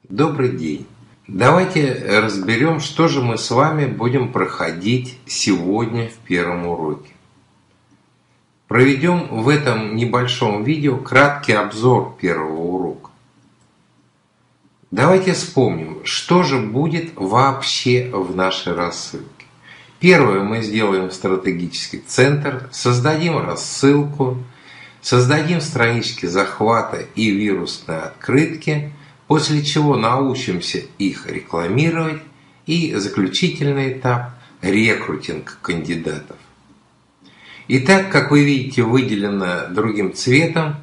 Добрый день! Давайте разберем, что же мы с вами будем проходить сегодня в первом уроке. Проведем в этом небольшом видео краткий обзор первого урока. Давайте вспомним, что же будет вообще в нашей рассылке. Первое, мы сделаем стратегический центр, создадим рассылку, создадим странички захвата и вирусные открытки, после чего научимся их рекламировать, и заключительный этап – рекрутинг кандидатов. Итак, как вы видите, выделено другим цветом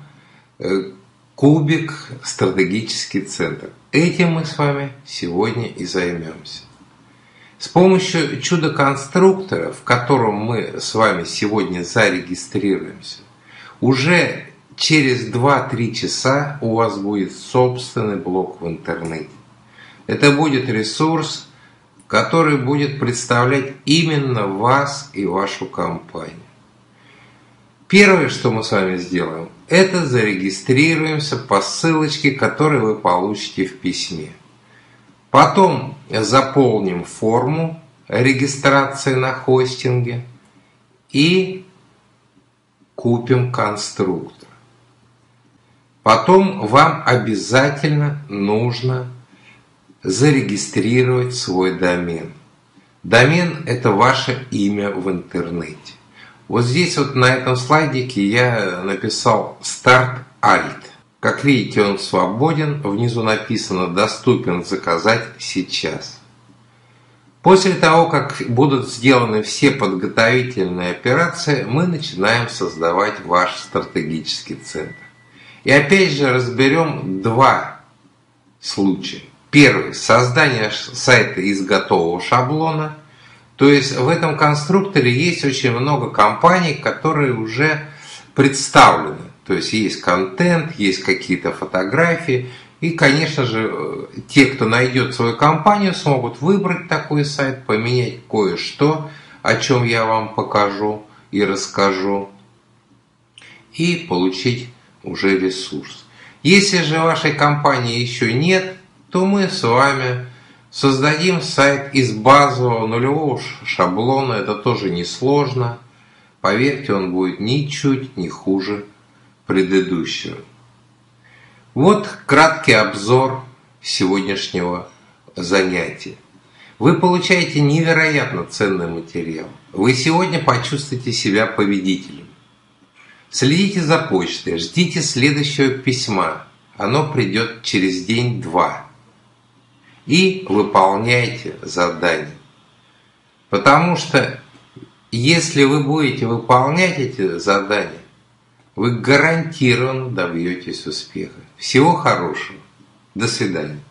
кубик стратегический центр. Этим мы с вами сегодня и займемся. С помощью чудо-конструктора, в котором мы с вами сегодня зарегистрируемся, уже через 2-3 часа у вас будет собственный блог в интернете. Это будет ресурс, который будет представлять именно вас и вашу компанию. Первое, что мы с вами сделаем, это зарегистрируемся по ссылочке, которую вы получите в письме. Потом заполним форму регистрации на хостинге и купим конструктор. Потом вам обязательно нужно зарегистрировать свой домен. Домен – это ваше имя в интернете. Вот здесь вот на этом слайдике я написал Start Alt. Как видите, он свободен. Внизу написано «Доступен заказать сейчас». После того, как будут сделаны все подготовительные операции, мы начинаем создавать ваш стратегический центр. И опять же разберем два случая. Первый – создание сайта из готового шаблона. То есть в этом конструкторе есть очень много компаний, которые уже представлены. То есть есть контент, есть какие-то фотографии. И, конечно же, те, кто найдет свою компанию, смогут выбрать такой сайт, поменять кое-что, о чем я вам покажу и расскажу, и получить уже ресурс. Если же вашей компании еще нет, то мы с вами создадим сайт из базового нулевого шаблона. Это тоже несложно. Поверьте, он будет ничуть не хуже предыдущего. Вот краткий обзор сегодняшнего занятия. Вы получаете невероятно ценный материал. Вы сегодня почувствуете себя победителем. Следите за почтой, ждите следующего письма. Оно придет через день-два. И выполняйте задание. Потому что если вы будете выполнять эти задания, вы гарантированно добьетесь успеха. Всего хорошего. До свидания.